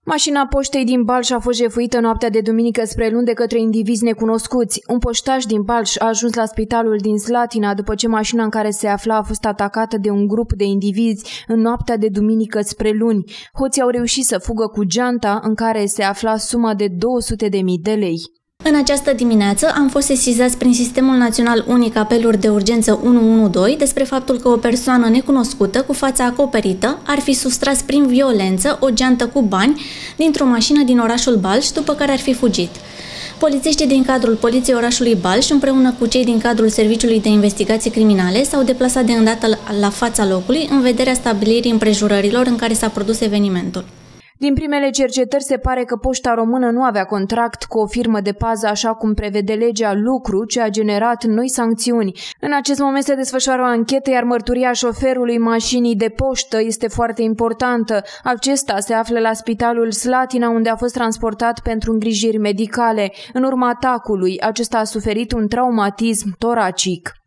Mașina poștei din Balș a fost jefuită noaptea de duminică spre luni de către indivizi necunoscuți. Un poștaș din Balș a ajuns la spitalul din Slatina după ce mașina în care se afla a fost atacată de un grup de indivizi în noaptea de duminică spre luni. Hoții au reușit să fugă cu geanta în care se afla suma de 200.000 de lei. În această dimineață am fost sesizați prin Sistemul Național Unic Apeluri de Urgență 112 despre faptul că o persoană necunoscută cu fața acoperită ar fi sustras prin violență o geantă cu bani dintr-o mașină din orașul Balș, după care ar fi fugit. Polițiștii din cadrul Poliției orașului Balș, împreună cu cei din cadrul Serviciului de Investigații Criminale, s-au deplasat de îndată la fața locului în vederea stabilirii împrejurărilor în care s-a produs evenimentul. Din primele cercetări se pare că Poșta Română nu avea contract cu o firmă de pază așa cum prevede legea, lucru ce a generat noi sancțiuni. În acest moment se desfășoară o anchetă, iar mărturia șoferului mașinii de poștă este foarte importantă. Acesta se află la Spitalul Slatina, unde a fost transportat pentru îngrijiri medicale. În urma atacului, acesta a suferit un traumatism toracic.